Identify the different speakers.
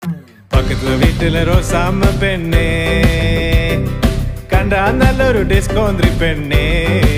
Speaker 1: பக்கத்துல வீட்டுல ரோசாம பெண்ணே கண்டா நல்ல ஒரு டிஸ்கோந்திரி பெண்ணே